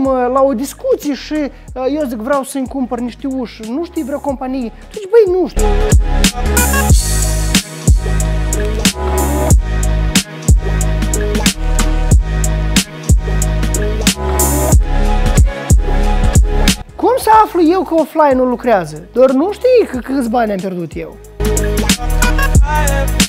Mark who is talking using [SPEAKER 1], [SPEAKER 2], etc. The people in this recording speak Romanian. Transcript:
[SPEAKER 1] la o discuție și eu zic vreau să-mi cumpăr niște uși, nu știi vreo companie? Tu zici, băi, nu știu. Cum să aflu eu că offline nu lucrează? Doar nu știi că câți bani am pierdut eu.